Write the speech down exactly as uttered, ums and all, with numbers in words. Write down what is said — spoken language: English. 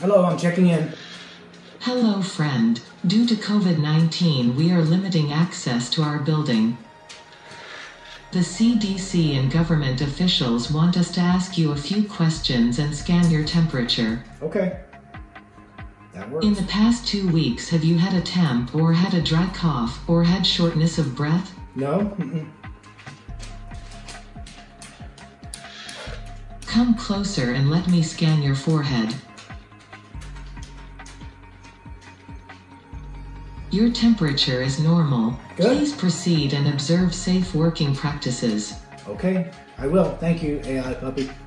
Hello, I'm checking in. Hello, friend. Due to COVID nineteen, we are limiting access to our building. The C D C and government officials want us to ask you a few questions and scan your temperature. Okay. That works. In the past two weeks, have you had a temp or had a dry cough or had shortness of breath? No. Mm-mm. Come closer and let me scan your forehead. Your temperature is normal. Good. Please proceed and observe safe working practices. Okay, I will. Thank you, A I puppy.